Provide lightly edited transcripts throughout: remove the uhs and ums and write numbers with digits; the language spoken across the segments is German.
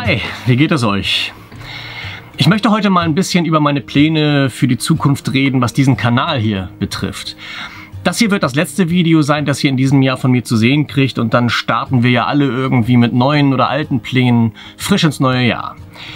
Hi, wie geht es euch? Ich möchte heute mal ein bisschen über meine Pläne für die Zukunft reden, was diesen Kanal hier betrifft. Das hier wird das letzte Video sein, das ihr in diesem Jahr von mir zu sehen kriegt, und dann starten wir ja alle irgendwie mit neuen oder alten Plänen frisch ins neue Jahr.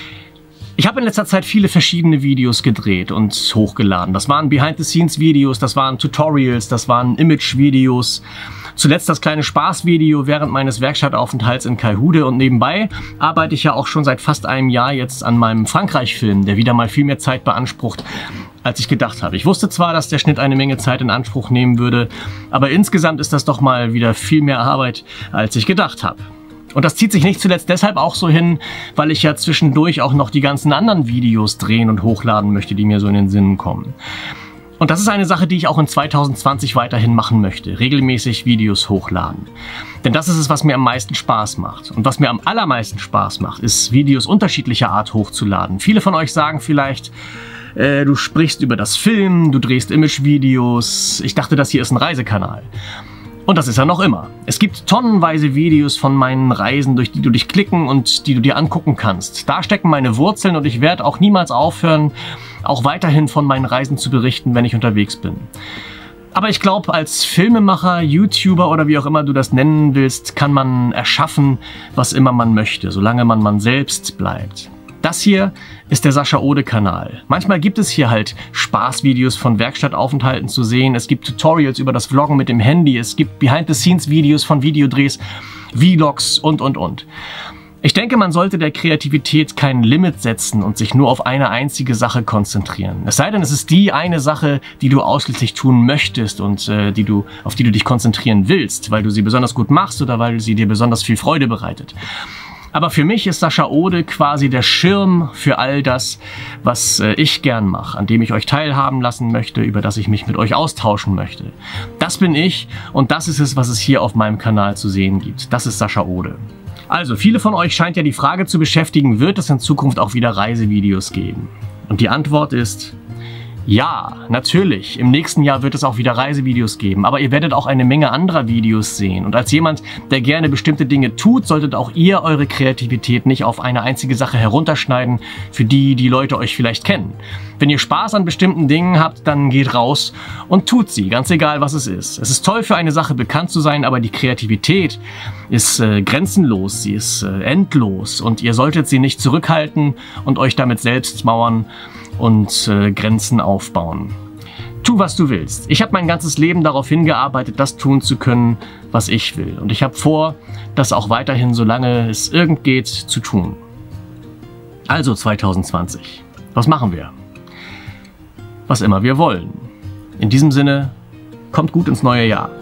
Ich habe in letzter Zeit viele verschiedene Videos gedreht und hochgeladen. Das waren Behind-the-Scenes-Videos, das waren Tutorials, das waren Image-Videos. Zuletzt das kleine Spaßvideo während meines Werkstattaufenthalts in Kaihude, und nebenbei arbeite ich ja auch schon seit fast einem Jahr jetzt an meinem Frankreich-Film, der wieder mal viel mehr Zeit beansprucht, als ich gedacht habe. Ich wusste zwar, dass der Schnitt eine Menge Zeit in Anspruch nehmen würde, aber insgesamt ist das doch mal wieder viel mehr Arbeit, als ich gedacht habe. Und das zieht sich nicht zuletzt deshalb auch so hin, weil ich ja zwischendurch auch noch die ganzen anderen Videos drehen und hochladen möchte, die mir so in den Sinn kommen. Und das ist eine Sache, die ich auch in 2020 weiterhin machen möchte. Regelmäßig Videos hochladen. Denn das ist es, was mir am meisten Spaß macht. Und was mir am allermeisten Spaß macht, ist, Videos unterschiedlicher Art hochzuladen. Viele von euch sagen vielleicht, du sprichst über das Film, du drehst Image-Videos. Ich dachte, das hier ist ein Reisekanal. Und das ist er noch immer. Es gibt tonnenweise Videos von meinen Reisen, durch die du dich klicken und die du dir angucken kannst. Da stecken meine Wurzeln, und ich werde auch niemals aufhören, auch weiterhin von meinen Reisen zu berichten, wenn ich unterwegs bin. Aber ich glaube, als Filmemacher, YouTuber oder wie auch immer du das nennen willst, kann man erschaffen, was immer man möchte, solange man selbst bleibt. Das hier ist der Sascha Ode Kanal. Manchmal gibt es hier halt Spaßvideos von Werkstattaufenthalten zu sehen. Es gibt Tutorials über das Vloggen mit dem Handy. Es gibt Behind-the-Scenes-Videos von Videodrehs, Vlogs und. Ich denke, man sollte der Kreativität kein Limit setzen und sich nur auf eine einzige Sache konzentrieren. Es sei denn, es ist die eine Sache, die du ausschließlich tun möchtest und auf die du dich konzentrieren willst, weil du sie besonders gut machst oder weil sie dir besonders viel Freude bereitet. Aber für mich ist Sascha Ode quasi der Schirm für all das, was ich gern mache, an dem ich euch teilhaben lassen möchte, über das ich mich mit euch austauschen möchte. Das bin ich, und das ist es, was es hier auf meinem Kanal zu sehen gibt. Das ist Sascha Ode. Also, viele von euch scheint ja die Frage zu beschäftigen, wird es in Zukunft auch wieder Reisevideos geben? Und die Antwort ist: ja, natürlich. Im nächsten Jahr wird es auch wieder Reisevideos geben, aber ihr werdet auch eine Menge anderer Videos sehen. Und als jemand, der gerne bestimmte Dinge tut, solltet auch ihr eure Kreativität nicht auf eine einzige Sache herunterschneiden, für die die Leute euch vielleicht kennen. Wenn ihr Spaß an bestimmten Dingen habt, dann geht raus und tut sie, ganz egal was es ist. Es ist toll, für eine Sache bekannt zu sein, aber die Kreativität ist grenzenlos, sie ist endlos, und ihr solltet sie nicht zurückhalten und euch damit selbst mauern und Grenzen aufbauen. Tu, was du willst. Ich habe mein ganzes Leben darauf hingearbeitet, das tun zu können, was ich will. Und ich habe vor, das auch weiterhin, solange es irgend geht, zu tun. Also 2020. Was machen wir? Was immer wir wollen. In diesem Sinne, kommt gut ins neue Jahr.